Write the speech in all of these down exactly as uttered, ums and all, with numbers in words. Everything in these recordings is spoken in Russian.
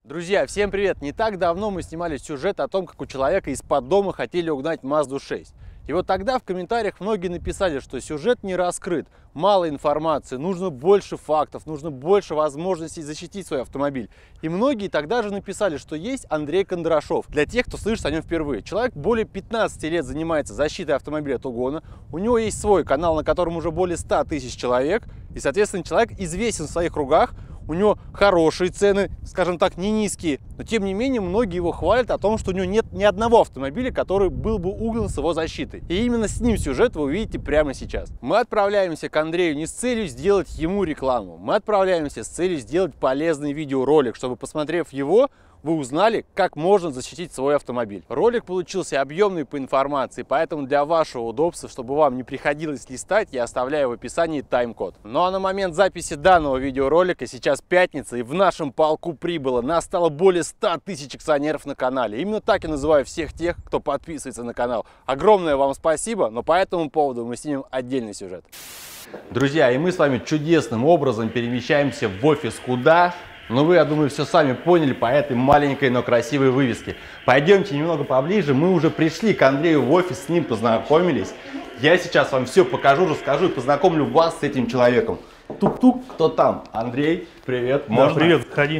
Друзья, всем привет! Не так давно мы снимали сюжет о том, как у человека из-под дома хотели угнать Мазду шесть. И вот тогда в комментариях многие написали, что сюжет не раскрыт, мало информации, нужно больше фактов, нужно больше возможностей защитить свой автомобиль. И многие тогда же написали, что есть Андрей Кондрашов. Для тех, кто слышит о нем впервые. Человек более пятнадцати лет занимается защитой автомобиля от угона. У него есть свой канал, на котором уже более ста тысяч человек. И, соответственно, человек известен в своих кругах. У него хорошие цены, скажем так, не низкие, но тем не менее многие его хвалят о том, что у него нет ни одного автомобиля, который был бы угнан с его защитой. И именно с ним сюжет вы увидите прямо сейчас. Мы отправляемся к Андрею не с целью сделать ему рекламу, мы отправляемся с целью сделать полезный видеоролик, чтобы, посмотрев его, вы узнали, как можно защитить свой автомобиль. Ролик получился объемный по информации, поэтому для вашего удобства, чтобы вам не приходилось листать, я оставляю в описании тайм-код. Ну а на момент записи данного видеоролика сейчас пятница, и в нашем полку прибыло, нас стало более ста тысяч акционеров на канале. Именно так я называю всех тех, кто подписывается на канал. Огромное вам спасибо, но по этому поводу мы снимем отдельный сюжет. Друзья, и мы с вами чудесным образом перемещаемся в офис куда? Ну вы, я думаю, все сами поняли по этой маленькой, но красивой вывеске. Пойдемте немного поближе. Мы уже пришли к Андрею в офис, с ним познакомились. Я сейчас вам все покажу, расскажу и познакомлю вас с этим человеком. Тук-тук, кто там? Андрей, привет. Можно? Да, привет, входи.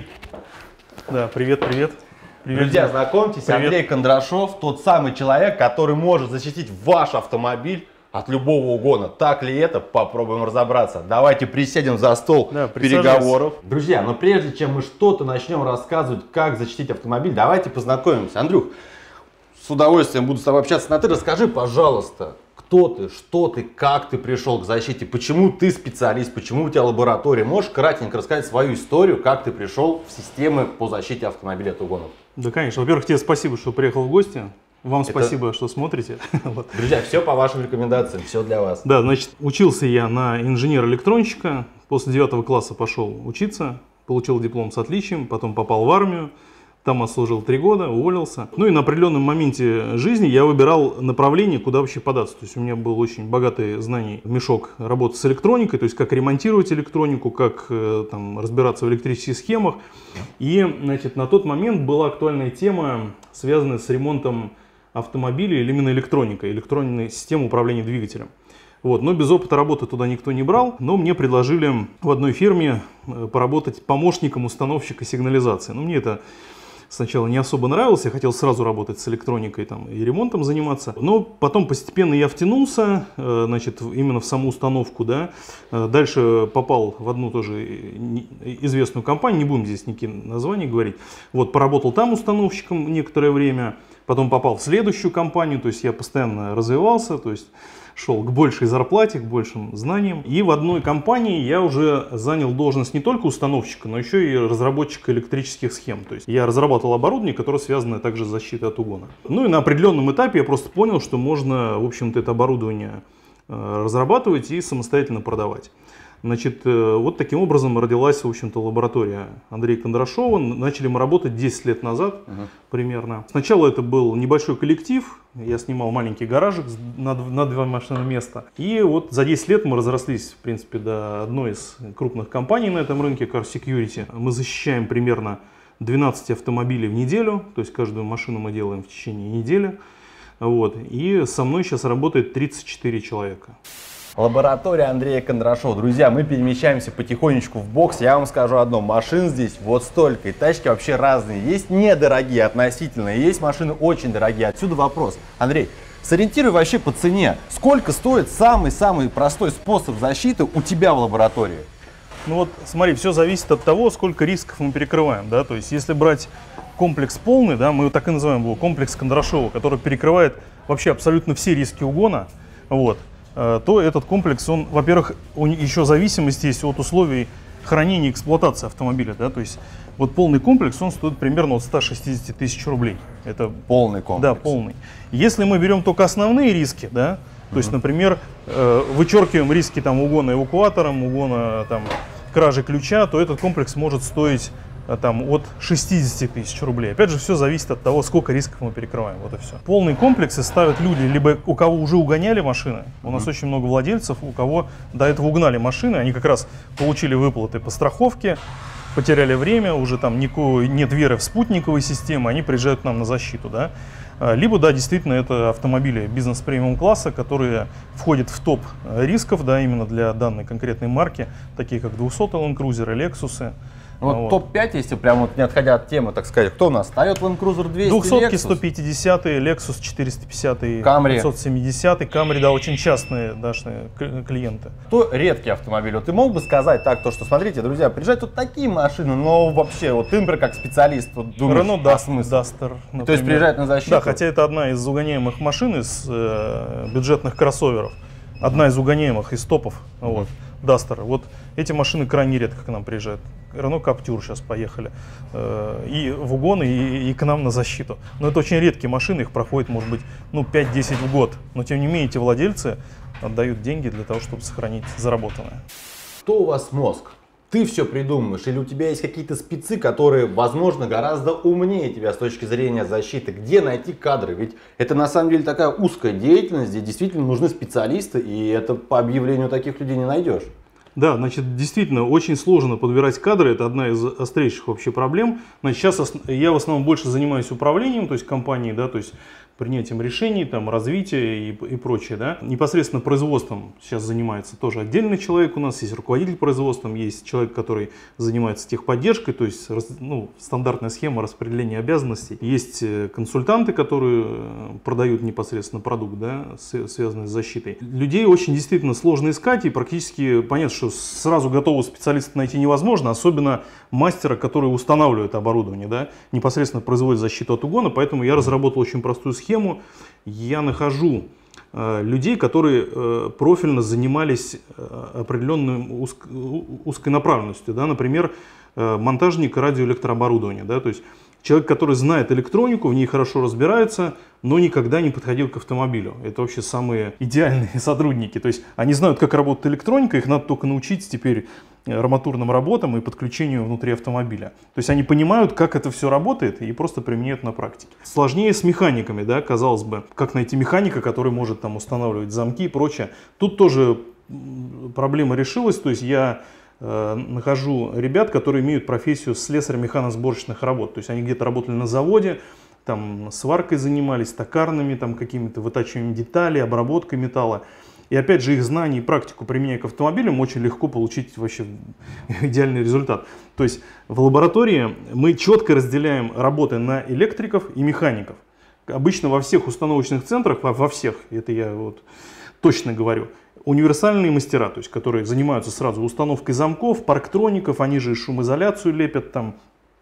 Да, привет, привет. Привет. Друзья, знакомьтесь, привет. Андрей Кондрашов, тот самый человек, который может защитить ваш автомобиль от любого угона. Так ли это? Попробуем разобраться. Давайте присядем за стол да, переговоров. Друзья, но прежде чем мы что-то начнем рассказывать, как защитить автомобиль, давайте познакомимся. Андрюх, с удовольствием буду с тобой общаться на ты. Расскажи, пожалуйста, кто ты, что ты, как ты пришел к защите, почему ты специалист, почему у тебя лаборатория. Можешь кратенько рассказать свою историю, как ты пришел в системы по защите автомобиля от угонов? Да, конечно. Во-первых, тебе спасибо, что приехал в гости. Вам это... спасибо, что смотрите. Вот. Друзья, все по вашим рекомендациям, все для вас. Да, значит, учился я на инженера-электронщика. После девятого класса пошел учиться, получил диплом с отличием, потом попал в армию. Там отслужил три года, уволился. Ну и на определенном моменте жизни я выбирал направление, куда вообще податься. То есть у меня был очень богатый знаний мешок работы с электроникой, то есть как ремонтировать электронику, как там, разбираться в электрических схемах. И значит, на тот момент была актуальная тема, связанная с ремонтом автомобилей или именно электроникой, электронной системой управления двигателем. Вот. Но без опыта работы туда никто не брал, но мне предложили в одной фирме поработать помощником установщика сигнализации. Но мне это сначала не особо нравилось, я хотел сразу работать с электроникой там, и ремонтом заниматься. Но потом постепенно я втянулся значит, именно в саму установку. Да. Дальше попал в одну тоже известную компанию, не будем здесь никакие названия говорить. Вот, поработал там установщиком некоторое время. Потом попал в следующую компанию, то есть я постоянно развивался, то есть шел к большей зарплате, к большим знаниям. И в одной компании я уже занял должность не только установщика, но еще и разработчика электрических схем. То есть я разрабатывал оборудование, которое связано также с защитой от угона. Ну и на определенном этапе я просто понял, что можно, в общем-то, это оборудование разрабатывать и самостоятельно продавать. Значит, вот таким образом родилась, в общем-то, лаборатория Андрея Кондрашова. Начали мы работать десять лет назад uh-huh. примерно. Сначала это был небольшой коллектив. Я снимал маленький гаражик на, на два машины места. И вот за десять лет мы разрослись, в принципе, до одной из крупных компаний на этом рынке, Car Security. Мы защищаем примерно двенадцать автомобилей в неделю. То есть каждую машину мы делаем в течение недели. Вот. И со мной сейчас работает тридцать четыре человека. Лаборатория Андрея Кондрашова. Друзья, мы перемещаемся потихонечку в бокс. Я вам скажу одно, машин здесь вот столько, и тачки вообще разные. Есть недорогие относительно, и есть машины очень дорогие. Отсюда вопрос. Андрей, сориентируй вообще по цене. Сколько стоит самый-самый простой способ защиты у тебя в лаборатории? Ну вот, смотри, все зависит от того, сколько рисков мы перекрываем. Да? То есть, если брать комплекс полный, да, мы его так и называем его, комплекс Кондрашова, который перекрывает вообще абсолютно все риски угона, вот, то этот комплекс, он, во-первых, еще зависимость есть от условий хранения и эксплуатации автомобиля. Да? То есть вот полный комплекс, он стоит примерно от ста шестидесяти тысяч рублей. Это полный комплекс. Да, полный. Если мы берем только основные риски, да, то uh-huh. есть, например, вычеркиваем риски там, угона эвакуатором, угона там, кражи ключа, то этот комплекс может стоить там, от шестидесяти тысяч рублей. Опять же, все зависит от того, сколько рисков мы перекрываем. Вот и все. Полные комплексы ставят люди, либо у кого уже угоняли машины. У нас mm-hmm. очень много владельцев, у кого до этого угнали машины. Они как раз получили выплаты по страховке, потеряли время, уже там никакой, нет веры в спутниковые системы, они приезжают к нам на защиту, да. Либо, да, действительно, это автомобили бизнес-премиум класса, которые входят в топ рисков, да, именно для данной конкретной марки, такие как двухсотый Land Cruiser, Lexus. Вот, вот. топ пять, если прям вот не отходя от темы, так сказать, кто у нас? Toyota Land Cruiser двести, двухсотый, сто пятидесятый, Lexus четыреста пятидесятый, Camry. пятьсот семидесятый, Camry, да, очень частные дашные клиенты. То редкий автомобиль. Вот ты мог бы сказать так, то, что смотрите, друзья, приезжают тут такие машины, но вообще, вот ты, например, как специалист, вот думаешь, Renault а смысл? Duster, То есть приезжает на защиту? Да, хотя это одна из угоняемых машин из э, бюджетных кроссоверов, одна из угоняемых, из топов, mm-hmm. вот, Duster. Вот эти машины крайне редко к нам приезжают. Renault Captur сейчас поехали э, и в угоны, и, и к нам на защиту. Но это очень редкие машины, их проходит, может быть, ну, пять-десять в год. Но тем не менее, эти владельцы отдают деньги для того, чтобы сохранить заработанное. Кто у вас мозг? Ты все придумываешь, или у тебя есть какие-то спецы, которые, возможно, гораздо умнее тебя с точки зрения защиты? Где найти кадры? Ведь это на самом деле такая узкая деятельность, где действительно нужны специалисты, и это по объявлению таких людей не найдешь. Да, значит, действительно, очень сложно подбирать кадры, это одна из острейших вообще проблем. Значит, сейчас я в основном больше занимаюсь управлением, то есть компанией, да, то есть принятием решений, там, развития и, и прочее, да. Непосредственно производством сейчас занимается тоже отдельный человек у нас, есть руководитель производством, есть человек, который занимается техподдержкой, то есть, ну, стандартная схема распределения обязанностей. Есть консультанты, которые продают непосредственно продукт, да, связанный с защитой. Людей очень действительно сложно искать, и практически понятно, что сразу готового специалиста найти невозможно, особенно мастера, который устанавливает оборудование, да, непосредственно производит защиту от угона, поэтому я разработал очень простую схему. Схему. Я нахожу э, людей, которые э, профильно занимались э, определенной узк, узкой направленностью. Да? Например, э, монтажник радиоэлектрооборудования. Да? То есть человек, который знает электронику, в ней хорошо разбирается, но никогда не подходил к автомобилю. Это вообще самые идеальные сотрудники. То есть они знают, как работает электроника, их надо только научить теперь арматурным работам и подключению внутри автомобиля. То есть они понимают, как это все работает, и просто применяют на практике. Сложнее с механиками, да, казалось бы. Как найти механика, который может там устанавливать замки и прочее. Тут тоже проблема решилась. То есть я э, нахожу ребят, которые имеют профессию слесаря-механосборочных работ. То есть они где-то работали на заводе, там сваркой занимались, токарными, там какими-то вытачиванием деталей, обработкой металла. И опять же их знания и практику, применяя к автомобилям, очень легко получить вообще идеальный результат. То есть в лаборатории мы четко разделяем работы на электриков и механиков. Обычно во всех установочных центрах, во всех, это я вот точно говорю, универсальные мастера, то есть которые занимаются сразу установкой замков, парктроников, они же шумоизоляцию лепят там,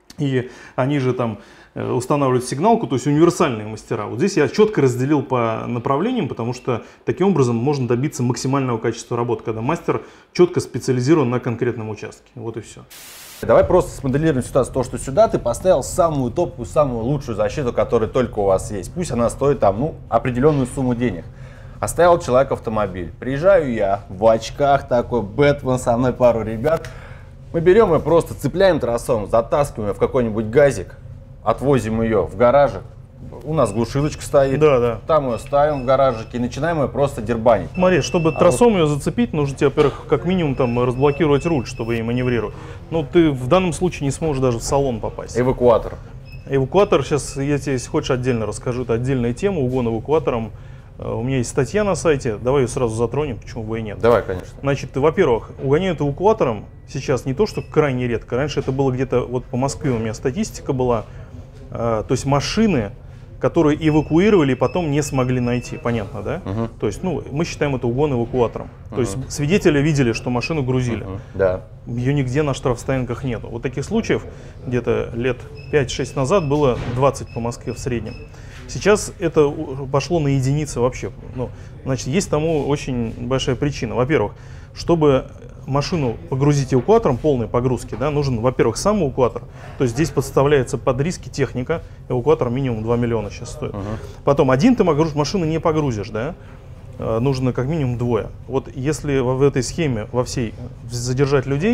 и они же там устанавливают сигналку, то есть универсальные мастера. Вот здесь я четко разделил по направлениям, потому что таким образом можно добиться максимального качества работы, когда мастер четко специализирован на конкретном участке. Вот и все. Давай просто смоделируем ситуацию, то, что сюда ты поставил самую топовую, самую лучшую защиту, которая только у вас есть. Пусть она стоит там, ну, определенную сумму денег. Оставил человек автомобиль. Приезжаю я в очках такой, Бэтмен, со мной пару ребят. Мы берем и просто цепляем трассом, затаскиваем ее в какой-нибудь газик, отвозим ее в гаражик. У нас глушилочка стоит, да, да. Там ее ставим в гаражике и начинаем ее просто дербанить. Смотри, чтобы а тросом вот... ее зацепить, нужно тебе, во-первых, как минимум там разблокировать руль, чтобы ей маневрировать. Ну, ты в данном случае не сможешь даже в салон попасть. Эвакуатор. Эвакуатор, сейчас я тебе, если хочешь, отдельно расскажу, это отдельная тема, угон эвакуатором. У меня есть статья на сайте, давай ее сразу затронем, почему бы и нет. Давай, конечно. Значит, во-первых, угоняют эвакуатором сейчас не то, что крайне редко. Раньше это было где-то, вот по Москве у меня статистика была, э, то есть машины, которые эвакуировали и потом не смогли найти, понятно, да? Угу. То есть, ну, мы считаем это угон эвакуатором. Угу. То есть свидетели видели, что машину грузили. Угу. Да. Ее нигде на штрафстоянках нету. Вот таких случаев где-то лет пять-шесть назад было двадцать по Москве в среднем. Сейчас это пошло на единицы вообще. Ну, значит, есть тому очень большая причина. Во-первых, чтобы машину погрузить эвакуатором, полной погрузки, да, нужен, во-первых, сам эвакуатор. То есть здесь подставляется под риски техника. Эвакуатор минимум два миллиона сейчас стоит. Uh-huh. Потом один ты машину не погрузишь, да? Нужно как минимум двое. Вот если в этой схеме во всей задержать людей,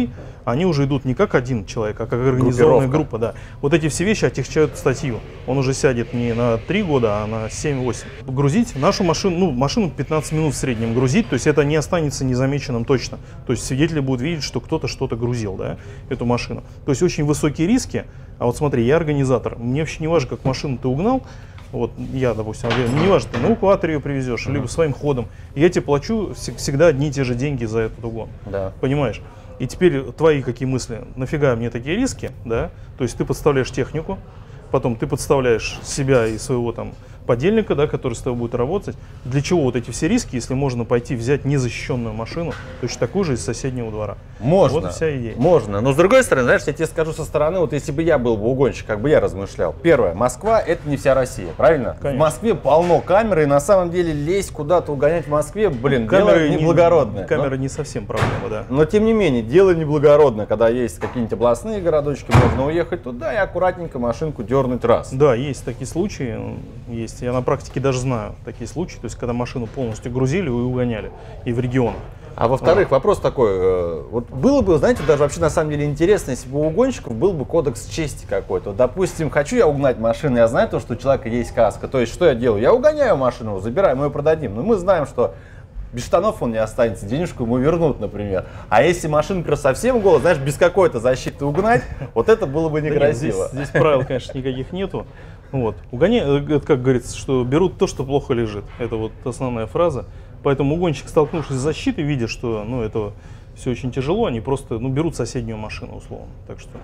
они уже идут не как один человек, а как организованная группа. Да. Вот эти все вещи отягчают статью. Он уже сядет не на три года, а на семь-восемь. Грузить нашу машину, ну, машину пятнадцать минут в среднем грузить, то есть это не останется незамеченным точно. То есть свидетели будут видеть, что кто-то что-то грузил, да, эту машину. То есть очень высокие риски. А вот смотри, я организатор, мне вообще не важно, как машину ты угнал. Вот я, допустим, не важно, ты на эвакуатор ее привезешь, uh-huh. либо своим ходом. Я тебе плачу всегда одни и те же деньги за этот угон. Да. Понимаешь? И теперь твои какие мысли? Нафига мне такие риски? Да? То есть ты подставляешь технику, потом ты подставляешь себя и своего там подельника, да, который с тобой будет работать. Для чего вот эти все риски, если можно пойти взять незащищенную машину, точно такую же из соседнего двора? Можно. Вот вся идея. Можно. Но с другой стороны, знаешь, я тебе скажу со стороны, вот если бы я был бы угонщик, как бы я размышлял. Первое, Москва — это не вся Россия, правильно? Конечно. В Москве полно камер, и на самом деле лезть куда-то угонять в Москве, блин, камеры дело неблагородное. Не, камера но, не совсем проблема, да. Но тем не менее, дело неблагородное, когда есть какие-нибудь областные городочки, можно уехать туда и аккуратненько машинку дернуть раз. Да, есть такие случаи, есть. Я на практике даже знаю такие случаи, то есть когда машину полностью грузили и угоняли, и в регионах. А во-вторых, а. вопрос такой, вот было бы, знаете, даже вообще на самом деле интересно, если бы у угонщиков был бы кодекс чести какой-то. Допустим, хочу я угнать машину, я знаю то, что у человека есть каска, то есть что я делаю? Я угоняю машину, забираю, мы ее продадим, но мы знаем, что без штанов он не останется, денежку ему вернут, например. А если машинка совсем голая, знаешь, без какой-то защиты угнать, вот это было бы некрасиво. Здесь правил, конечно, никаких нету. Вот. Угоняют, это как говорится, что берут то, что плохо лежит. Это вот основная фраза. Поэтому угонщик, столкнувшись с защитой, видя, что ну, это все очень тяжело, они просто ну, берут соседнюю машину, условно. Так что...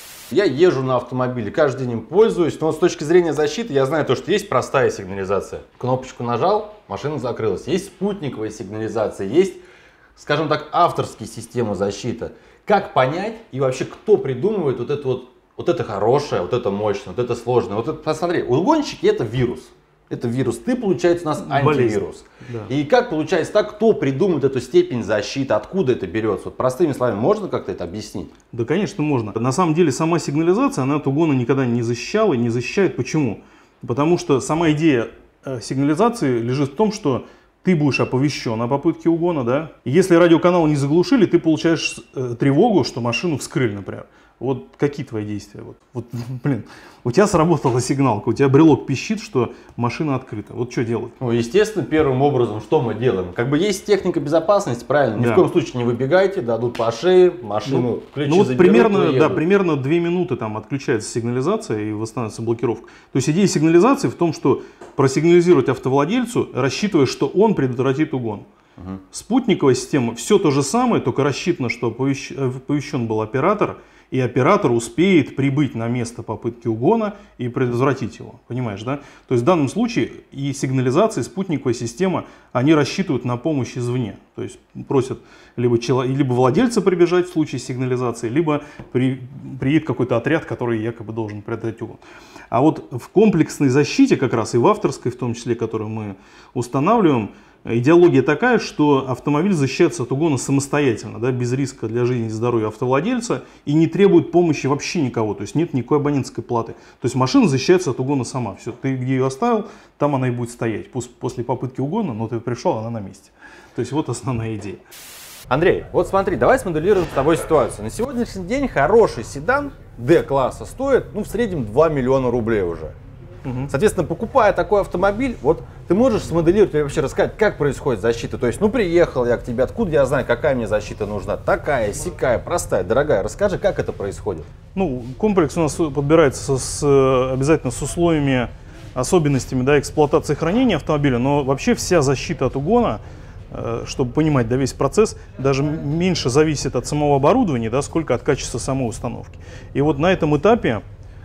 Я езжу на автомобиле, каждый день им пользуюсь, но с точки зрения защиты я знаю то, что есть простая сигнализация. Кнопочку нажал, машина закрылась. Есть спутниковая сигнализация, есть, скажем так, авторские системы защиты. Как понять и вообще кто придумывает вот это вот, вот это хорошее, вот это мощное, вот это сложное. Вот это, посмотри, угонщики — это вирус. Это вирус, ты, получается, у нас антивирус. Да. И как получается так, кто придумает эту степень защиты, откуда это берется? Вот простыми словами, можно как-то это объяснить? Да, конечно, можно. На самом деле, сама сигнализация, она от угона никогда не защищала и не защищает. Почему? Потому что сама идея сигнализации лежит в том, что ты будешь оповещен о попытке угона, да? И если радиоканал не заглушили, ты получаешь э, тревогу, что машину вскрыли, например. Вот какие твои действия? Вот, вот, блин, у тебя сработала сигналка, у тебя брелок пищит, что машина открыта. Вот что делать? Ну, естественно, первым образом, что мы делаем? Как бы есть техника безопасности, правильно? Ни да. в коем случае не выбегайте, дадут по шее, машину, ну, ключи ну, вот заберут, примерно, да, примерно две минуты там отключается сигнализация и восстанавливается блокировка. То есть идея сигнализации в том, что просигнализировать автовладельцу, рассчитывая, что он предотвратит угон. Угу. Спутниковая система все то же самое, только рассчитано, что оповещен был оператор, и оператор успеет прибыть на место попытки угона и предотвратить его. Понимаешь, да? То есть в данном случае и сигнализация, и спутниковая система, они рассчитывают на помощь извне. То есть просят либо, человек, либо владельца прибежать в случае сигнализации, либо при, приедет какой-то отряд, который якобы должен предотвратить угон. А вот в комплексной защите, как раз и в авторской в том числе, которую мы устанавливаем, идеология такая, что автомобиль защищается от угона самостоятельно, да, без риска для жизни и здоровья автовладельца и не требует помощи вообще никого, то есть нет никакой абонентской платы. То есть машина защищается от угона сама. Все, ты где ее оставил, там она и будет стоять. Пусть после попытки угона, но ты пришел, она на месте. То есть вот основная идея. Андрей, вот смотри, давай смоделируем с тобой ситуацию. На сегодняшний день хороший седан D-класса стоит ну, в среднем два миллиона рублей уже. Угу. Соответственно, покупая такой автомобиль, вот ты можешь смоделировать и вообще рассказать, как происходит защита. То есть, ну приехал я к тебе, откуда я знаю, какая мне защита нужна? Такая, сякая, простая, дорогая. Расскажи, как это происходит. Ну, комплекс у нас подбирается с, обязательно с условиями, особенностями да, эксплуатации и хранения автомобиля, но вообще вся защита от угона, чтобы понимать да, весь процесс, даже меньше зависит от самого оборудования, да, сколько от качества самой установки. И вот на этом этапе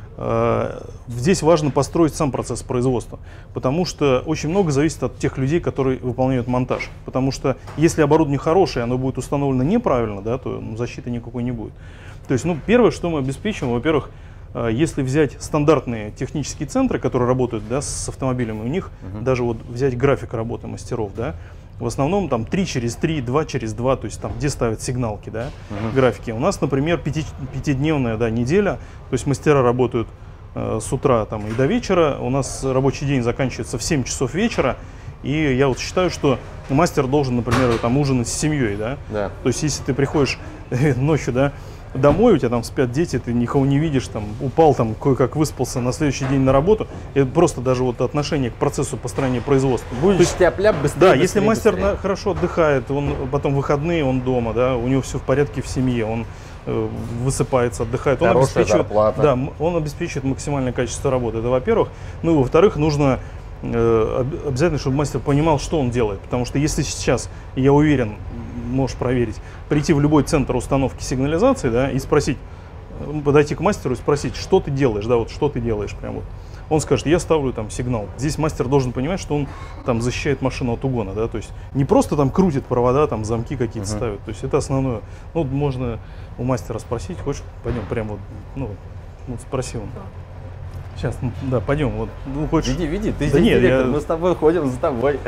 здесь важно построить сам процесс производства, потому что очень много зависит от тех людей, которые выполняют монтаж. Потому что если оборудование хорошее, оно будет установлено неправильно, да, то ну, защиты никакой не будет. То есть, ну, первое, что мы обеспечиваем, во-первых, если взять стандартные технические центры, которые работают да, с автомобилями, у них uh-huh. даже вот взять график работы мастеров, да, в основном там три через три, два через два, то есть там где ставят сигналки, да, uh-huh. графики. У нас, например, пяти, пятидневная да, неделя, то есть мастера работают э, с утра там, и до вечера. У нас рабочий день заканчивается в семь часов вечера. И я вот считаю, что мастер должен, например, там ужинать с семьей, да. Да. То есть если ты приходишь ночью, да, домой, у тебя там спят дети, ты никого не видишь, там упал, там кое-как выспался, на следующий день на работу. Это просто даже вот отношение к процессу построения производства. Будешь тяп-ляп быстрее. Да, быстрее, если мастер быстрее. на, хорошо отдыхает, он потом выходные, он дома, да, у него все в порядке в семье, он э, высыпается, отдыхает, он Хорошая обеспечивает, зарплата. да, он обеспечивает максимальное качество работы. Это во-первых. Ну и во-вторых, нужно э, обязательно, чтобы мастер понимал, что он делает, потому что если сейчас, я уверен, можешь проверить, прийти в любой центр установки сигнализации, да, и спросить, подойти к мастеру и спросить, что ты делаешь, да, вот что ты делаешь, прям вот. Он скажет, я ставлю там сигнал. Здесь мастер должен понимать, что он там защищает машину от угона, да, то есть не просто там крутит провода, там замки какие-то uh-huh. ставит, то есть это основное. Ну, можно у мастера спросить, хочешь, пойдем прямо вот, ну, вот спроси он. Сейчас, ну, да, пойдем, вот, ну, хочешь. Види, види, ты да здесь нет, директор, я... мы с тобой ходим за тобой.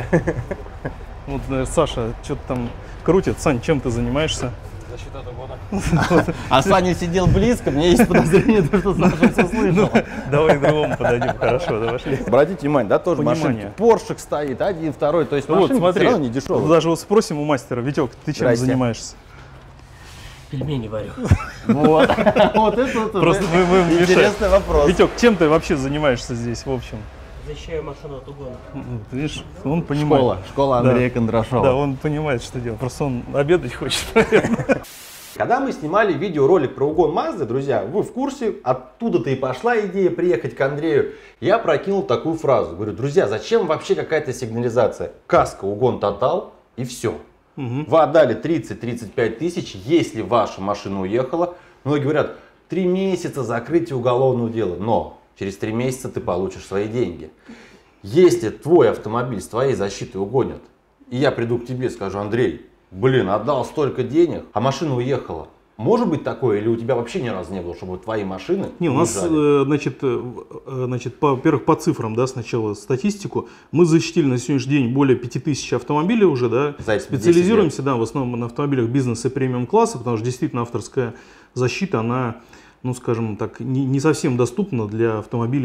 Вот Саша что-то там крутит. Сань, чем ты занимаешься? Защита от угона. А Саня сидел близко, мне есть подозрение, что Саша все слышал. Давай к другому подойдем, хорошо, давай шли. Обратите внимание, да, тоже машинки. Поршик стоит, один, второй, то есть машинки все равно не дешевые. Даже вот спросим у мастера, Витек, ты чем Здрасте. занимаешься? Пельмени варю. Вот, вот это Просто мы, мы интересный вопрос. Витек, чем ты вообще занимаешься здесь, в общем? Защищаю машину от угона. Ты видишь, он понимает. Школа, школа Андрея да. Кондрашова. Да, он понимает, что делать, просто он обедать хочет, наверное. Когда мы снимали видеоролик про угон Мазды, друзья, вы в курсе, оттуда-то и пошла идея приехать к Андрею. Я прокинул такую фразу. Говорю, друзья, зачем вообще какая-то сигнализация? Каска, угон тотал и все. Угу. Вы отдали тридцать-тридцать пять тысяч, если ваша машина уехала. Многие говорят, три месяца закрытие уголовного дела. Но через три месяца ты получишь свои деньги. Если твой автомобиль с твоей защитой угонят, и я приду к тебе и скажу, Андрей, блин, отдал столько денег, а машина уехала. Может быть такое, или у тебя вообще ни разу не было, чтобы твои машины Не, у нас, уезжали? значит, значит по, во-первых, по цифрам, да, сначала статистику. Мы защитили на сегодняшний день более пяти тысяч автомобилей уже, да. За Специализируемся, да, в основном на автомобилях бизнеса и премиум класса, потому что действительно авторская защита, она, ну, скажем так, не, не совсем доступна для автомобилей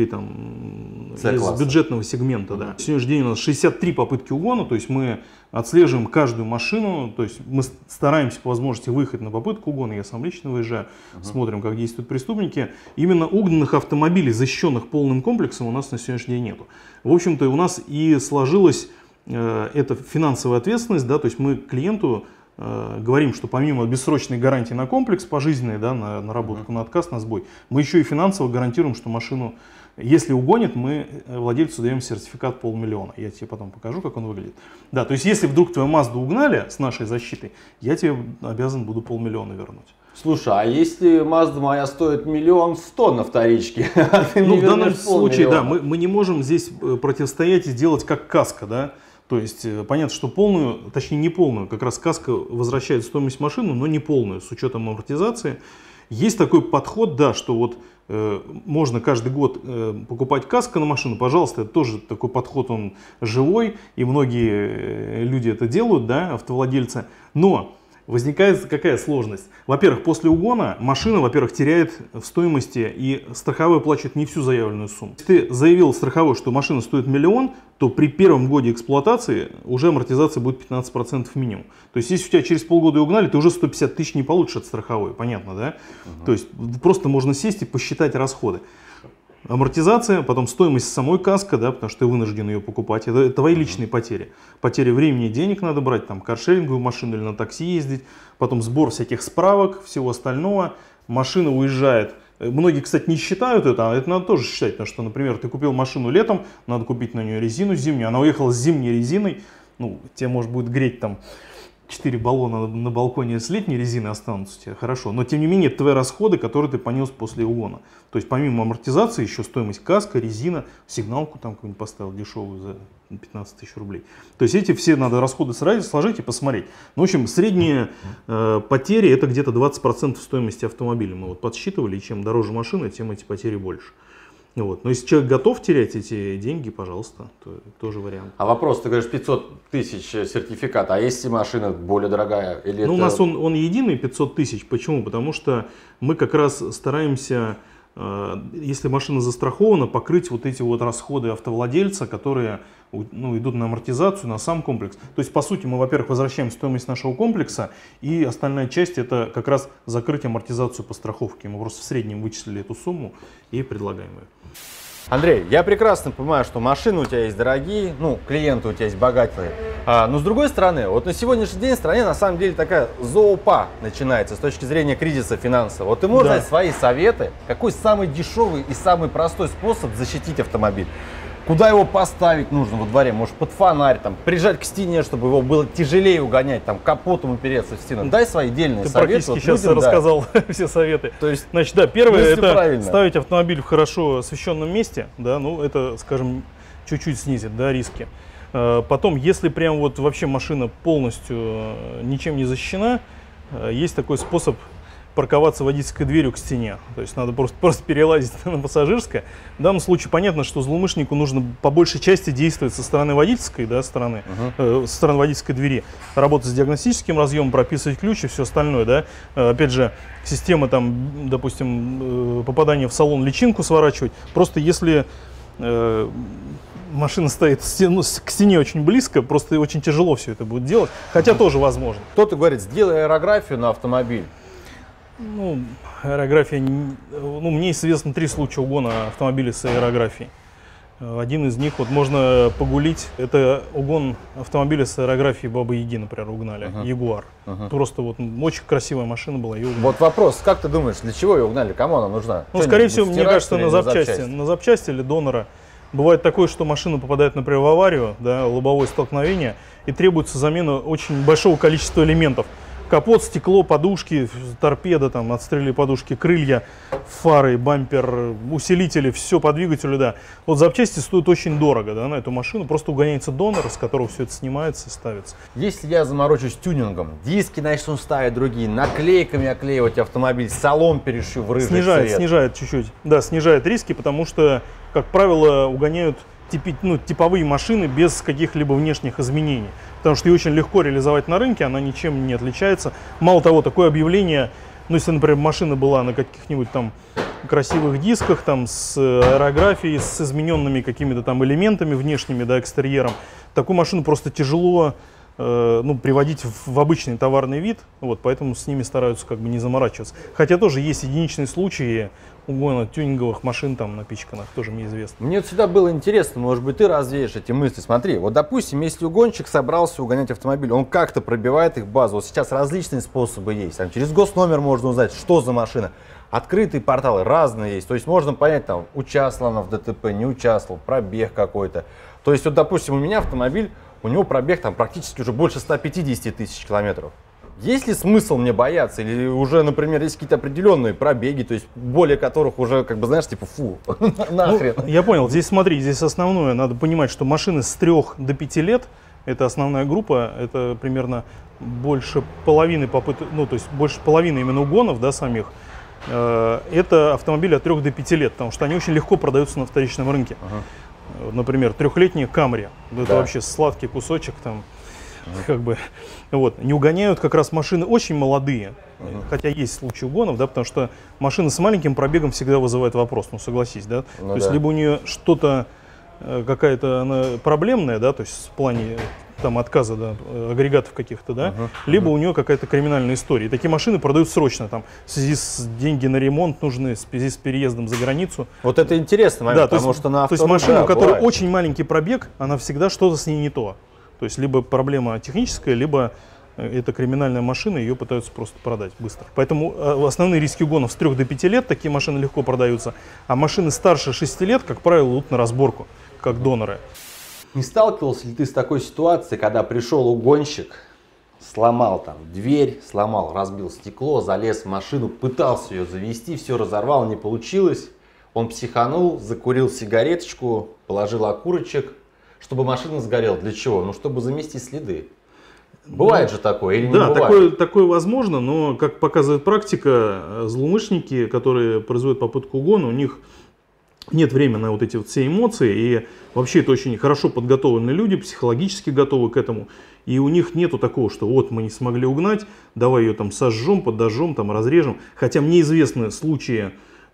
там из бюджетного сегмента, да. На сегодняшний день у нас шестьдесят три попытки угона, то есть мы отслеживаем каждую машину, то есть мы стараемся по возможности выехать на попытку угона, я сам лично выезжаю, uh-huh. смотрим, как действуют преступники. Именно угнанных автомобилей, защищенных полным комплексом, у нас на сегодняшний день нету. В общем-то, у нас и сложилась э, эта финансовая ответственность, да, то есть мы клиенту э, говорим, что помимо бессрочной гарантии на комплекс пожизненной, да, на наработку, uh-huh. на отказ, на сбой, мы еще и финансово гарантируем, что машину, если угонит, мы владельцу даем сертификат полмиллиона. Я тебе потом покажу, как он выглядит. Да, то есть если вдруг твою Мазду угнали с нашей защитой, я тебе обязан буду полмиллиона вернуть. Слушай, а если Мазда моя стоит миллион сто на вторичке, а ты ну, мне в данном вернешь случае, да, полмиллиона? мы, мы не можем здесь противостоять и сделать как каска, да. То есть понятно, что полную, точнее не полную, как раз каска возвращает стоимость машины, но не полную, с учетом амортизации. Есть такой подход, да, что вот э, можно каждый год э, покупать каско на машину, пожалуйста, это тоже такой подход, он живой, и многие э, люди это делают, да, автовладельцы, но возникает какая сложность? Во-первых, после угона машина, во-первых, теряет в стоимости, и страховой платит не всю заявленную сумму. Если ты заявил страховой, что машина стоит миллион, то при первом годе эксплуатации уже амортизация будет пятнадцать процентов минимум. То есть, если у тебя через полгода ее угнали, ты уже сто пятьдесят тысяч не получишь от страховой, понятно, да? Uh-huh. То есть, просто можно сесть и посчитать расходы. Амортизация, потом стоимость самой каска, да, потому что ты вынужден ее покупать. Это, это твои личные потери. Потери времени и денег надо брать, там, каршеринговую машину или на такси ездить. Потом сбор всяких справок, всего остального. Машина уезжает. Многие, кстати, не считают это, а это надо тоже считать. Потому что, например, ты купил машину летом, надо купить на нее резину зимнюю. Она уехала с зимней резиной. Ну, тебе, может, будет греть там четыре баллона на балконе с летней резины останутся у тебя, хорошо. Но, тем не менее, это твои расходы, которые ты понес после угона. То есть, помимо амортизации, еще стоимость каска, резина, сигналку там какую-нибудь поставил дешевую за пятнадцать тысяч рублей. То есть, эти все надо расходы сложить и посмотреть. Ну, в общем, средние э, потери это где-то двадцать процентов стоимости автомобиля. Мы вот подсчитывали, и чем дороже машина, тем эти потери больше. Вот. Но если человек готов терять эти деньги, пожалуйста, то тоже вариант. А вопрос, ты говоришь пятьсот тысяч сертификат, а если машина более дорогая? Или ну, это... у нас он, он единый пятьсот тысяч. Почему? Потому что мы как раз стараемся если машина застрахована, покрыть вот эти вот расходы автовладельца, которые ну, идут на амортизацию, на сам комплекс. То есть, по сути, мы, во-первых, возвращаем стоимость нашего комплекса, и остальная часть это как раз закрыть амортизацию по страховке. Мы просто в среднем вычислили эту сумму и предлагаем ее. Андрей, я прекрасно понимаю, что машины у тебя есть дорогие, ну, клиенты у тебя есть богатые. А, но с другой стороны, вот на сегодняшний день в стране на самом деле такая зоопа начинается с точки зрения кризиса финансового. Вот ты можешь Да. дать свои советы, какой самый дешевый и самый простой способ защитить автомобиль? Куда его поставить нужно во дворе? Может, под фонарь, там, прижать к стене, чтобы его было тяжелее угонять, там, капотом упереться в стену. Дай свои дельные Ты советы. практически вот сейчас людям, да. рассказал все советы. То есть, Значит, да, первое мысли это правильно. ставить автомобиль в хорошо освещенном месте, да, ну это, скажем, чуть-чуть снизит, да, риски. Э, Потом, если прям вот вообще машина полностью э, ничем не защищена, э, есть такой способ парковаться водительской дверью к стене. То есть надо просто, просто перелазить на пассажирское. В данном случае понятно, что злоумышленнику нужно по большей части действовать со стороны водительской, да, стороны, uh-huh. э, со стороны водительской двери, работать с диагностическим разъемом, прописывать ключ и все остальное. Да. Э, опять же, система, там, допустим, э, попадания в салон, личинку сворачивать. Просто если э, машина стоит стену, к стене очень близко, просто очень тяжело все это будет делать, хотя uh-huh. тоже возможно. Кто-то говорит, сделай аэрографию на автомобиль. Ну, аэрография, ну, мне известно три случая угона автомобиля с аэрографией. Один из них, вот можно погулить, это угон автомобиля с аэрографией Бабы Яги, например, угнали, uh-huh. Ягуар. Uh-huh. Просто вот очень красивая машина была, ее угнали. Вот вопрос, как ты думаешь, для чего ее угнали, кому она нужна? Ну, Что, скорее всего, мне стирать, кажется, или на запчасти, запчасти? на запчасти или донора. Бывает такое, что машина попадает, например, в аварию, да, лобовое столкновение, и требуется замена очень большого количества элементов. Капот, стекло, подушки, торпеда, там, отстрелили подушки, крылья, фары, бампер, усилители, все по двигателю, да. Вот запчасти стоят очень дорого, да, на эту машину. Просто угоняется донор, с которого все это снимается и ставится. Если я заморочусь тюнингом, диски начну ставить другие, наклейками оклеивать автомобиль, салон перешью в рыжий Снижает, цвет. снижает чуть-чуть. Да, снижает риски, потому что, как правило, угоняют типи, ну, типовые машины без каких-либо внешних изменений. Потому что ее очень легко реализовать на рынке, она ничем не отличается. Мало того, такое объявление, ну если, например, машина была на каких-нибудь там красивых дисках, там с аэрографией, с измененными какими-то там элементами внешними, да, экстерьером, такую машину просто тяжело э, ну, приводить в, в обычный товарный вид, вот, поэтому с ними стараются как бы не заморачиваться. Хотя тоже есть единичные случаи угона тюнинговых машин там напичканных, тоже мне известно. Мне вот всегда было интересно, может быть, ты развеешь эти мысли. Смотри, вот допустим, если угонщик собрался угонять автомобиль, он как-то пробивает их базу. Вот сейчас различные способы есть. Там, через госномер можно узнать, что за машина. Открытые порталы разные есть. То есть можно понять, там, участвовал в ДТП, не участвовал, пробег какой-то. То есть, вот, допустим, у меня автомобиль, у него пробег там практически уже больше ста пятидесяти тысяч километров. Есть ли смысл мне бояться? Или уже, например, есть какие-то определенные пробеги, то есть более которых уже, как бы, знаешь, типа, фу, нахрен. Ну, я понял, здесь смотри, здесь основное, надо понимать, что машины с трёх до пяти лет, это основная группа, это примерно больше половины попыток, ну, то есть больше половины именно угонов, да, самих, э, это автомобили от трёх до пяти лет, потому что они очень легко продаются на вторичном рынке. Ага. Например, трехлетний Камри, это да. вообще сладкий кусочек там. Как бы, вот, не угоняют как раз машины очень молодые, uh-huh. хотя есть случаи угонов, да, потому что машина с маленьким пробегом всегда вызывает вопрос, ну согласись, да, ну, то есть да. либо у нее что-то какая-то она проблемная, да, то есть в плане там отказа, да, агрегатов каких-то, да, uh-huh. либо uh-huh. у нее какая-то криминальная история. И такие машины продают срочно, там, в связи с деньги на ремонт нужны, в связи с переездом за границу. Вот это интересный момент, да, потому есть, что на то есть автору, машина, да, у которой бывает. очень маленький пробег, она всегда что-то с ней не то. То есть либо проблема техническая, либо это криминальная машина, ее пытаются просто продать быстро. Поэтому основные риски угонов с трёх до пяти лет, такие машины легко продаются, а машины старше шести лет, как правило, идут на разборку, как доноры. Не сталкивался ли ты с такой ситуацией, когда пришел угонщик, сломал там дверь, сломал, разбил стекло, залез в машину, пытался ее завести, все разорвал, не получилось, он психанул, закурил сигареточку, положил окурочек, чтобы машина сгорела. Для чего? Ну, чтобы замести следы. Бывает ну, же такое или не да, бывает? Такое, такое возможно, но, как показывает практика, злоумышленники, которые производят попытку угона, у них нет времени на вот эти вот все эмоции, и вообще это очень хорошо подготовленные люди, психологически готовы к этому, и у них нету такого, что вот мы не смогли угнать, давай ее там сожжем, подожжем, там разрежем, хотя мне известны случаи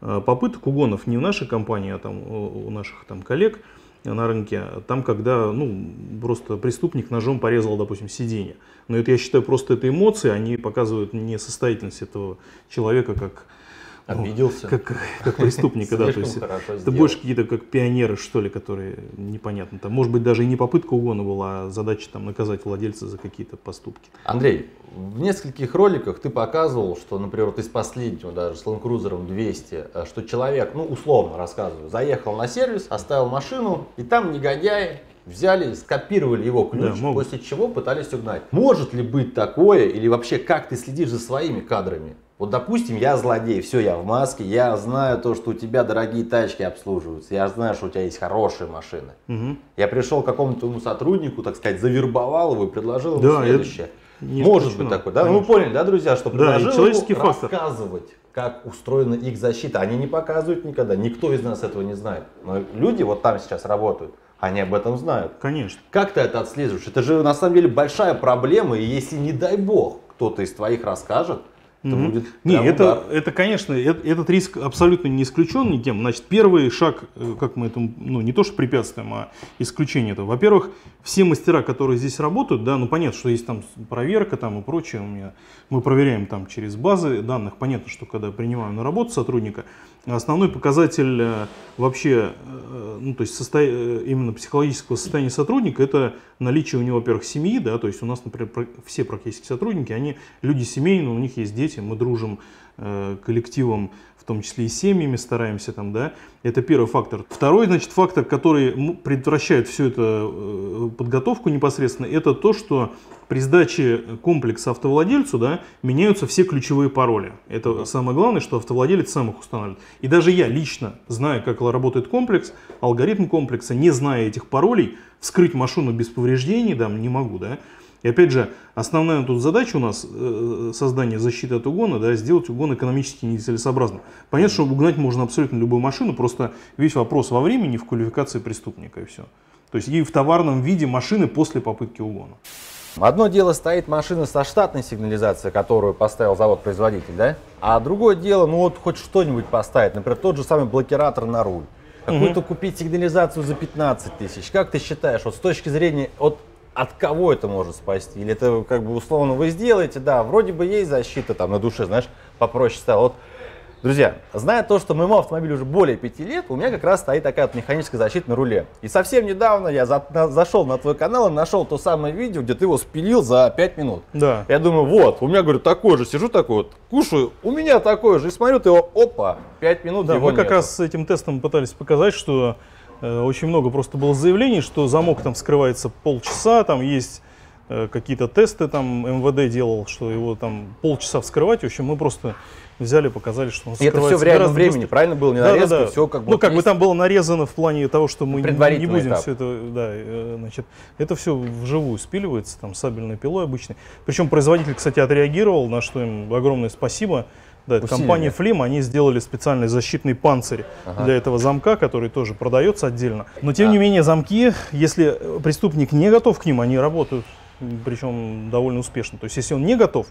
попыток угонов не в нашей компании, а там у наших там коллег на рынке, там, когда, ну, просто преступник ножом порезал, допустим, сиденье. Но это, я считаю, просто это эмоции, они показывают несостоятельность этого человека как, Обиделся. как, как преступника. Да, то есть это больше какие-то как пионеры, что ли, которые непонятно. Там, может быть, даже и не попытка угона была, а задача там наказать владельца за какие-то поступки. Андрей, в нескольких роликах ты показывал, что, например, вот из последнего, даже с Land Cruiser двести, что человек, ну, условно рассказываю, заехал на сервис, оставил машину, и там негодяи взяли, скопировали его ключ, да, после чего пытались угнать. Может ли быть такое, или вообще как ты следишь за своими кадрами? Вот, допустим, я злодей, все, я в маске, я знаю то, что у тебя дорогие тачки обслуживаются, я знаю, что у тебя есть хорошие машины. Угу. Я пришел к какому-то сотруднику, так сказать, завербовал его и предложил ему да, следующее. Может быть такое, да? Конечно. Ну, вы поняли, да, друзья, что предложил да, ему рассказывать, как устроена их защита. Они не показывают никогда, никто из нас этого не знает. Но люди вот там сейчас работают, они об этом знают. Конечно. Как ты это отслеживаешь? Это же на самом деле большая проблема, и если, не дай бог, кто-то из твоих расскажет, это mm-hmm. будет не, это, это, конечно, это, этот риск абсолютно не исключен никем. Значит, первый шаг, как мы этому, ну, не то что препятствуем, а исключение этого. Во-первых, все мастера, которые здесь работают, да, ну, понятно, что есть там проверка там и прочее. У меня, мы проверяем там через базы данных. Понятно, что когда принимаем на работу сотрудника, основной показатель вообще, ну, то есть состо... именно психологического состояния сотрудника, это наличие у него, во-первых, семьи, да, то есть у нас, например, все практически сотрудники, они люди семейные, у них есть дети, мы дружим э, коллективом, в том числе и семьями стараемся там, да, это первый фактор. Второй, значит, фактор, который предотвращает всю эту э, подготовку непосредственно, это то, что при сдаче комплекса автовладельцу, да, меняются все ключевые пароли. Это mm-hmm. самое главное, что автовладелец сам их устанавливает. И даже я лично, зная, как работает комплекс, алгоритм комплекса, не зная этих паролей, вскрыть машину без повреждений, да, не могу, да. И опять же, основная тут задача у нас э, создание защиты от угона, да, сделать угон экономически нецелесообразным. Понятно, что угнать можно абсолютно любую машину, просто весь вопрос во времени, в квалификации преступника и все. То есть и в товарном виде машины после попытки угона. Одно дело стоит машина со штатной сигнализацией, которую поставил завод-производитель, да? А другое дело, ну вот хоть что-нибудь поставить, например, тот же самый блокиратор на руль. Какую-то угу. купить сигнализацию за пятнадцать тысяч. Как ты считаешь, вот с точки зрения, от, от кого это может спасти? Или это как бы условно вы сделаете, да, вроде бы есть защита там на душе, знаешь, попроще стало. Вот, друзья, зная то, что моему автомобилю уже более пяти лет, у меня как раз стоит такая вот механическая защита на руле. И совсем недавно я за, на, зашел на твой канал и нашел то самое видео, где ты его спилил за пять минут. Да. Я думаю, вот, у меня, говорю, такой же, сижу такой вот, кушаю, у меня такой же, и смотрю, ты его, опа, пять минут, да, его мы как нету. раз с этим тестом пытались показать, что э, очень много просто было заявлений, что замок там скрывается полчаса, там есть э, какие-то тесты, там эм вэ дэ делал, что его там полчаса вскрывать, в общем, мы просто... взяли, показали, что он скрывается. И это все в реальном времени, быстрее. Правильно было, не да, нарезка, да, да. все как бы. Ну, как есть. бы там было нарезано в плане того, что мы не, не будем этап. все это, да, значит, это все вживую спиливается, там, сабельной пилой обычной. Причем производитель, кстати, отреагировал, на что им огромное спасибо. Да, это компания Флим, они сделали специальный защитный панцирь ага. для этого замка, который тоже продается отдельно. Но, тем а. не менее, замки, если преступник не готов к ним, они работают, причем довольно успешно. То есть, если он не готов,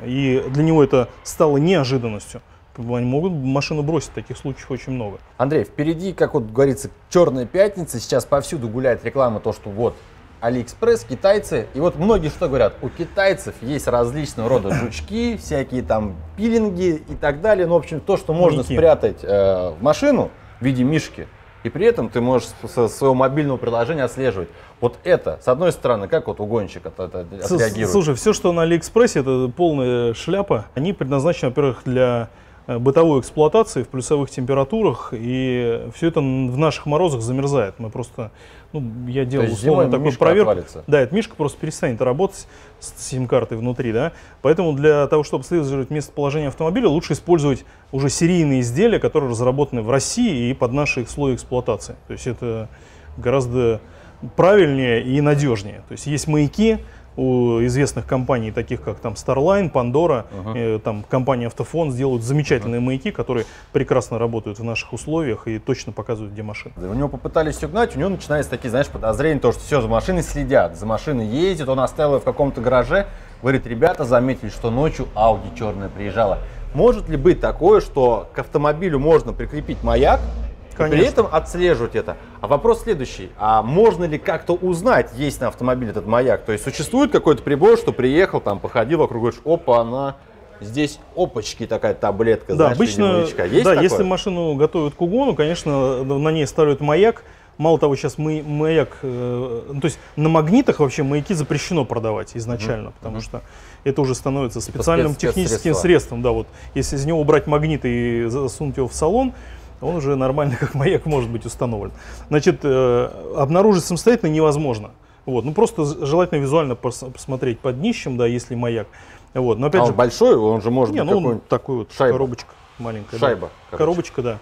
и для него это стало неожиданностью, они могут машину бросить, таких случаев очень много. Андрей, впереди, как вот говорится, черная пятница, сейчас повсюду гуляет реклама, то, что вот Алиэкспресс, китайцы, и вот многие что говорят, у китайцев есть различного рода жучки, всякие там пилинги и так далее, ну, в общем, то, что можно Мики. спрятать э, в машину в виде мишки, и при этом ты можешь со своего мобильного приложения отслеживать. Вот это, с одной стороны, как вот угонщик это, это отреагирует? Слушай, все, что на Алиэкспрессе, это полная шляпа. Они предназначены, во-первых, для бытовой эксплуатации в плюсовых температурах, и все это в наших морозах замерзает. Мы просто, ну, я делал условно такую проверку. Отвалится. Да, эта мишка просто перестанет работать с сим-картой внутри, да. Поэтому для того, чтобы отслеживать местоположение автомобиля, лучше использовать уже серийные изделия, которые разработаны в России и под наши слои эксплуатации. То есть это гораздо правильнее и надежнее. То есть есть маяки у известных компаний, таких как там Starline, Pandora, uh-huh. э, там компания Автофон сделают замечательные uh-huh. маяки, которые прекрасно работают в наших условиях и точно показывают, где машина. У него попытались угнать, у него начинаются такие, знаешь, подозрения, то, что все, за машиной следят, за машиной ездят, он оставил ее в каком-то гараже, говорит, ребята заметили, что ночью Audi черная приезжала. Может ли быть такое, что к автомобилю можно прикрепить маяк, и при этом отслеживать это? А вопрос следующий. А можно ли как-то узнать, есть на автомобиле этот маяк? То есть существует какой-то прибор, что приехал, там, походил вокруг, говоришь, опа, она... Здесь опачки такая таблетка, да, знаешь, обычно, есть да, такое? если машину готовят к угону, конечно, на ней ставят маяк. Мало того, сейчас мы, маяк, э, ну, то есть на магнитах вообще маяки запрещено продавать изначально, mm-hmm. потому что это уже становится специальным спец- техническим средством. Да, вот, если из него убрать магнит и засунуть его в салон, он уже нормально как маяк может быть установлен. Значит, э, обнаружить самостоятельно невозможно. Вот, ну просто желательно визуально пос- посмотреть под днищем, да, если маяк. Вот, но опять а же, он большой, он же может не, быть ну, какой-нибудь такой вот шайба. коробочка маленькая. Шайба. Да. Коробочка, да.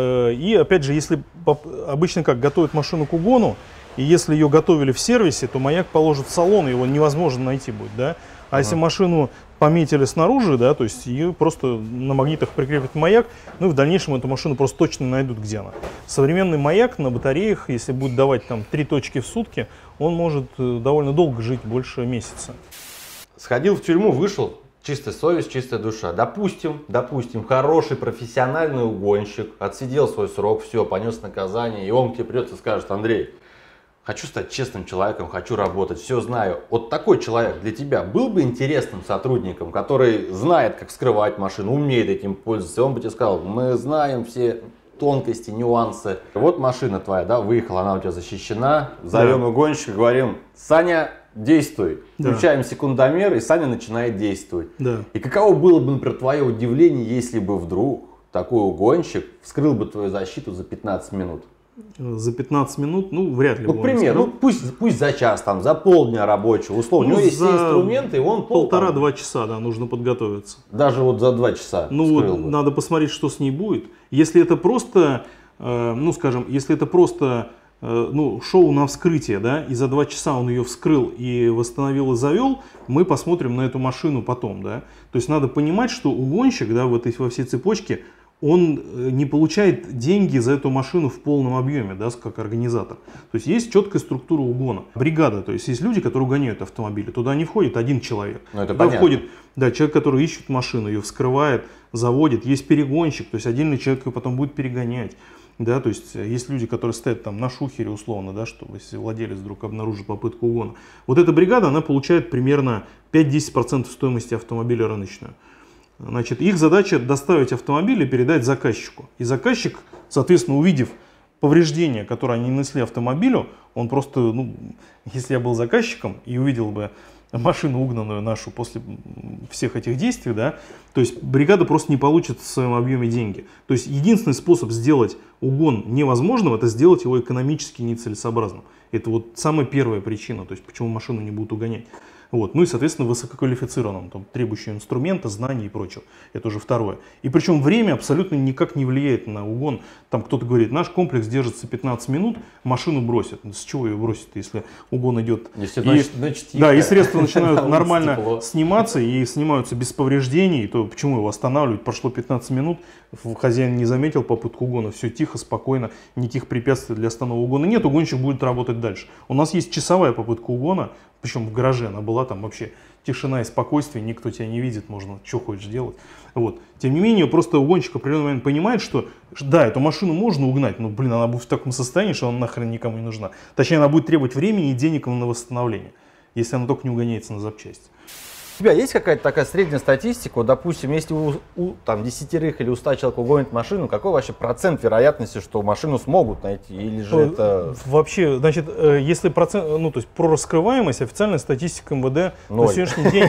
И опять же, если обычно как готовят машину к угону, и если ее готовили в сервисе, то маяк положат в салон, его невозможно найти будет, да. А uh-huh. если машину пометили снаружи, да, то есть ее просто на магнитах прикрепят маяк, ну и в дальнейшем эту машину просто точно найдут, где она. Современный маяк на батареях, если будет давать там три точки в сутки, он может довольно долго жить, больше месяца. Сходил в тюрьму, вышел, чистая совесть, чистая душа. Допустим, допустим, хороший профессиональный угонщик, отсидел свой срок, все, понес наказание, и он к тебе придет и скажет: Андрей, хочу стать честным человеком, хочу работать, все знаю. Вот такой человек для тебя был бы интересным сотрудником, который знает, как скрывать машину, умеет этим пользоваться. Он бы тебе сказал: мы знаем все тонкости, нюансы. Вот машина твоя, да, выехала, она у тебя защищена. Зовем да. угонщика, говорим: Саня, действуй. Да. Включаем секундомер, и Саня начинает действовать. Да. И каково было бы, например, твое удивление, если бы вдруг такой угонщик вскрыл бы твою защиту за пятнадцать минут? За пятнадцать минут, ну, вряд ли. Ну, к примеру, ну, пусть, пусть за час, там, за полдня рабочего, условно. Ну, у него есть все инструменты, и он пол, полтора-два часа, да, нужно подготовиться. Даже вот за два часа. Ну, вот, надо посмотреть, что с ней будет. Если это просто, э, ну, скажем, если это просто э, ну, шоу на вскрытие, да, и за два часа он ее вскрыл и восстановил и завел, мы посмотрим на эту машину потом, да. То есть надо понимать, что угонщик, да, в этой, во всей цепочке, он не получает деньги за эту машину в полном объеме, да, как организатор. То есть есть четкая структура угона. Бригада, то есть есть люди, которые угоняют автомобили. Туда не входит один человек. Ну, это Туда понятно. входит, да, человек, который ищет машину, ее вскрывает, заводит. Есть перегонщик, то есть отдельный человек ее потом будет перегонять. Да, то есть есть люди, которые стоят там на шухере условно, да, чтобы если владелец вдруг обнаружит попытку угона. Вот эта бригада, она получает примерно пять-десять процентов стоимости автомобиля рыночную. Значит, их задача доставить автомобиль и передать заказчику. И заказчик, соответственно, увидев повреждения, которые они нанесли автомобилю, он просто, ну, если я был заказчиком и увидел бы машину угнанную нашу после всех этих действий, да, то есть бригада просто не получит в своем объеме деньги. То есть единственный способ сделать угон невозможным, это сделать его экономически нецелесообразным. Это вот самая первая причина, то есть почему машину не будут угонять. Вот. Ну и, соответственно, высококвалифицированным, там, требующим инструмента, знаний и прочего. Это уже второе. И причем время абсолютно никак не влияет на угон. Там кто-то говорит: наш комплекс держится пятнадцать минут, машину бросят. С чего ее бросить, если угон идет? Если и, значит, значит, да, и средства начинают нормально тепло. сниматься и снимаются без повреждений, то почему его останавливать? Прошло пятнадцать минут, хозяин не заметил попытку угона, все тихо, спокойно, никаких препятствий для остановки угона нет, угонщик будет работать дальше. У нас есть часовая попытка угона, причем в гараже она была, там вообще тишина и спокойствие, никто тебя не видит, можно что хочешь делать. Вот. Тем не менее, просто угонщик в определенный момент понимает, что да, эту машину можно угнать, но, блин, она будет в таком состоянии, что она нахрен никому не нужна. Точнее, она будет требовать времени и денег на восстановление, если она только не угоняется на запчасти. У тебя есть какая-то такая средняя статистика? Вот, допустим, если у, у там, десятерых или у ста человек угонят машину, какой вообще процент вероятности, что машину смогут найти? Или же это... Вообще, значит, если процент, ну, то есть про раскрываемость, официальная статистика эм вэ дэ Ноль. на сегодняшний день,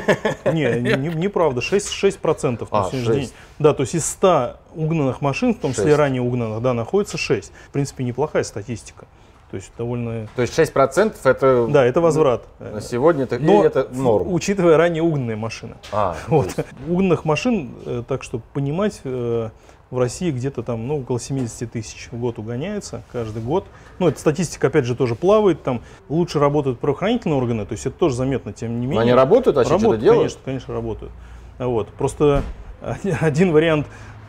не, неправда, шесть процентов на А, сегодняшний шесть. день. Да, то есть из ста угнанных машин, в том числе шесть. ранее угнанных, да, находится шесть. В принципе, неплохая статистика. То есть довольно... То есть шесть процентов это... Да, это возврат. На сегодня это, Но это норм. учитывая ранее угнанные машины. А, Вот. то есть- Угнанных машин, э, так что понимать, э, в России где-то там, ну, около семьдесят тысяч в год угоняется, каждый год. Ну, эта статистика, опять же, тоже плавает, там лучше работают правоохранительные органы, то есть это тоже заметно, тем не менее. Но они работают, а что-то Работают, делают? конечно, конечно, работают. Вот. Просто один вариант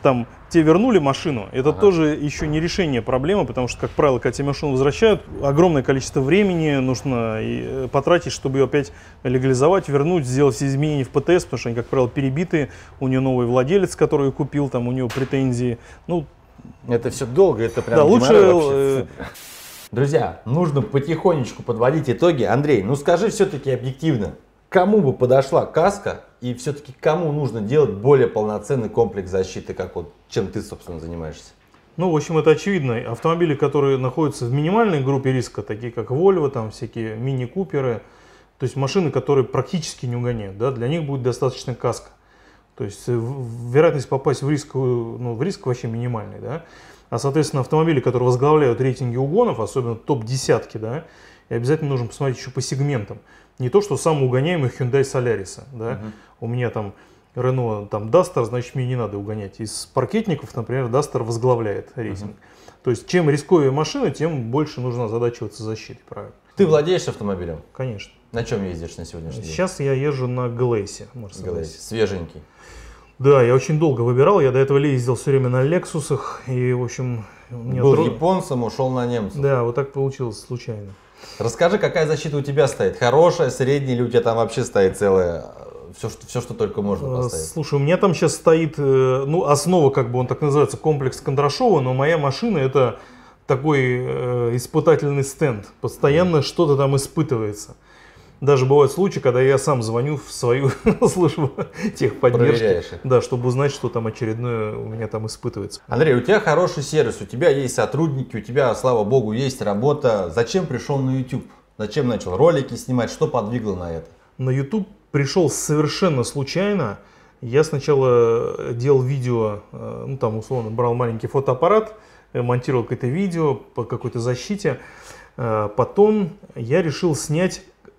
там тебе вернули машину, это Ага. тоже еще не решение проблемы, потому что, как правило, когда тебе машину возвращают, огромное количество времени нужно и потратить, чтобы ее опять легализовать, вернуть, сделать все изменения в ПТС, потому что они, как правило, перебитые, у нее новый владелец, который ее купил, там у него претензии. Ну, Это все долго, это прям да, лучше... геморрой вообще. э, Друзья, нужно потихонечку подводить итоги. Андрей, ну скажи все-таки объективно, кому бы подошла каска и все-таки кому нужно делать более полноценный комплекс защиты, как вот чем ты, собственно, занимаешься? Ну, в общем, это очевидно. Автомобили, которые находятся в минимальной группе риска, такие как Volvo, там всякие мини-куперы, то есть машины, которые практически не угоняют, да, для них будет достаточно каска. То есть в- вероятность попасть в риск, ну, в риск вообще минимальный, да. А, соответственно, автомобили, которые возглавляют рейтинги угонов, особенно топ-десятки, да, и обязательно нужно посмотреть еще по сегментам. Не то, что самый угоняемый Hyundai Solaris, да, Мгм. у меня там Renault там Duster, значит, мне не надо угонять. Из паркетников, например, Duster возглавляет рейтинг. То есть, чем рисковее машина, тем больше нужно озадачиваться защитой, правильно? Ты владеешь автомобилем? Конечно. На чем ездишь на сегодняшний день? Сейчас я езжу на Глейсе, Mercedes. Говорите, свеженький. Да, я очень долго выбирал, я до этого ездил все время на Лексусах, и, в общем, у меня Был тро- японцем, ушел на немцев. Да, вот так получилось случайно. Расскажи, какая защита у тебя стоит? Хорошая, средняя, или у тебя там вообще стоит целая, все, что, все, что только можно Э, поставить? Слушай, у меня там сейчас стоит, э, ну, основа, как бы он так называется, комплекс Кондрашова, но моя машина это такой э, испытательный стенд. Постоянно что-то там испытывается. Даже бывают случаи, когда я сам звоню в свою службу техподдержки, Проверяешь их. да, чтобы узнать, что там очередное у меня там испытывается. Андрей, у тебя хороший сервис, у тебя есть сотрудники, у тебя, слава богу, есть работа. Зачем пришел на YouTube? Зачем начал ролики снимать? Что подвигло на это? На YouTube пришел совершенно случайно. Я сначала делал видео, э, ну там условно брал маленький фотоаппарат, э, монтировал какое-то видео по какой-то защите. Э, Потом я решил снять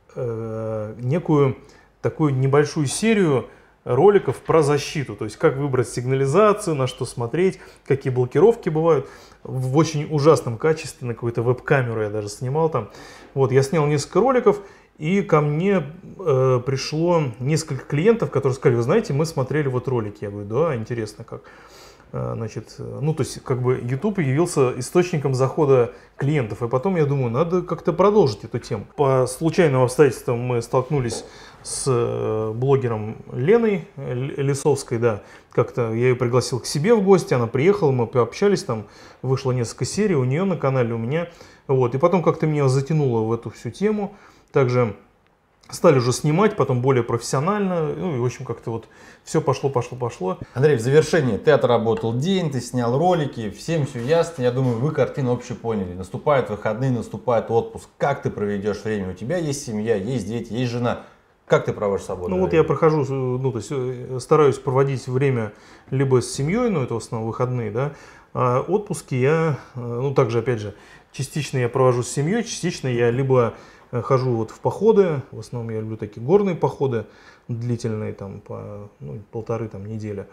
э, некую такую небольшую серию роликов про защиту. То есть как выбрать сигнализацию, на что смотреть, какие блокировки бывают. В очень ужасном качестве, на какую-то веб-камеру я даже снимал там. Вот, я снял несколько роликов. И ко мне э, пришло несколько клиентов, которые сказали: вы знаете, мы смотрели вот ролики. Я говорю: да, интересно как. Э, значит, э, ну то есть как бы YouTube явился источником захода клиентов. И потом я думаю, надо как-то продолжить эту тему. По случайным обстоятельствам мы столкнулись с э, блогером Леной э, Лисовской, да. Как-то я ее пригласил к себе в гости, она приехала, мы пообщались, там вышло несколько серий у нее на канале, у меня. Вот. И потом как-то меня затянуло в эту всю тему. Также стали уже снимать, потом более профессионально, ну и в общем как-то вот все пошло, пошло, пошло. Андрей, в завершении, ты отработал день, ты снял ролики, всем все ясно, я думаю, вы картину общую поняли. Наступают выходные, наступает отпуск, как ты проведешь время? У тебя есть семья, есть дети, есть жена. Как ты проводишь свободное Ну вот время? я прохожу, ну то есть э, стараюсь проводить время либо с семьей, ну это в основном выходные, да, а отпуски я, э, ну также опять же, частично я провожу с семьей, частично я либо хожу вот в походы, в основном я люблю такие горные походы, длительные, там, по ну, полторы там, недели.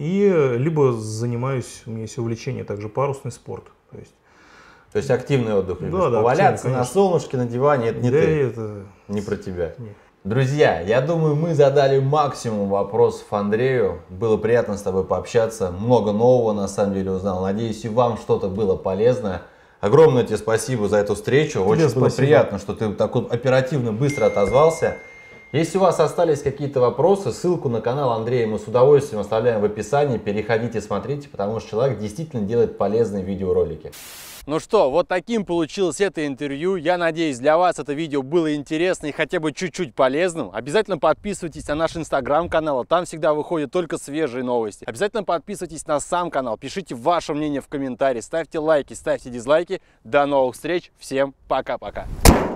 И либо занимаюсь, у меня есть увлечение также парусный спорт. То есть, То есть активный отдых любишь? Да, да, Поваляться активный, на конечно. солнышке, на диване, это не да, ты, это... не про тебя. Не. Друзья, я думаю, мы задали максимум вопросов Андрею. Было приятно с тобой пообщаться. Много нового на самом деле узнал. Надеюсь, и вам что-то было полезно. Огромное тебе спасибо за эту встречу. Тебе Очень было спасибо. приятно, что ты так вот оперативно, быстро отозвался. Если у вас остались какие-то вопросы, ссылку на канал Андрея мы с удовольствием оставляем в описании. Переходите, смотрите, потому что человек действительно делает полезные видеоролики. Ну что, вот таким получилось это интервью. Я надеюсь, для вас это видео было интересно и хотя бы чуть-чуть полезным. Обязательно подписывайтесь на наш инстаграм-канал, там всегда выходят только свежие новости. Обязательно подписывайтесь на сам канал, пишите ваше мнение в комментарии, ставьте лайки, ставьте дизлайки. До новых встреч, всем пока-пока.